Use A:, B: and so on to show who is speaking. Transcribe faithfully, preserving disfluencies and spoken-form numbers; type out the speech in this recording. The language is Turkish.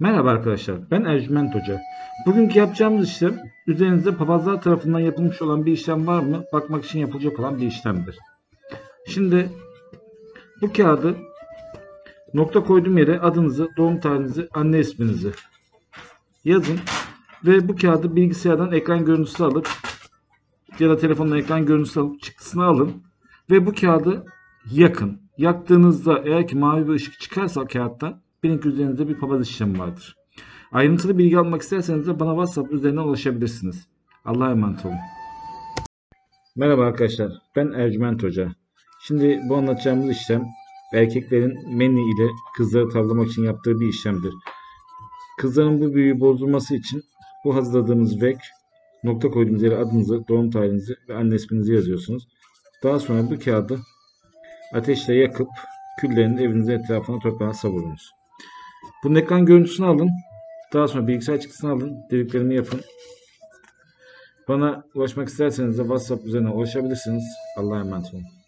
A: Merhaba arkadaşlar, ben Ercüment Hoca. Bugünkü yapacağımız işlem, üzerinizde papazlar tarafından yapılmış olan bir işlem var mı? Bakmak için yapılacak olan bir işlemdir. Şimdi bu kağıdı nokta koyduğum yere adınızı, doğum tarihinizi, anne isminizi yazın ve bu kağıdı bilgisayardan ekran görüntüsü alıp ya da telefondan ekran görüntüsü alıp çıktısını alın ve bu kağıdı yakın. Yaktığınızda eğer ki mavi bir ışık çıkarsa kağıttan bilin ki üzerinizde bir papaz işlemi vardır. Ayrıntılı bilgi almak isterseniz de bana WhatsApp üzerinden ulaşabilirsiniz. Allah'a emanet olun. Merhaba arkadaşlar, ben Ercüment Hoca. Şimdi bu anlatacağımız işlem erkeklerin meni ile kızları tavlamak için yaptığı bir işlemdir. Kızların bu büyüyü bozulması için bu hazırladığımız vek, nokta koyduğumuz yere adınızı, doğum tarihinizi ve anne isminizi yazıyorsunuz. Daha sonra bu kağıdı ateşle yakıp küllerini evinizin etrafına toprağa savurunuz. Bunun ekran görüntüsünü alın. Daha sonra bilgisayar çıktısını alın. Dediklerimi yapın. Bana ulaşmak isterseniz de WhatsApp üzerinden ulaşabilirsiniz. Allah'a emanet olun.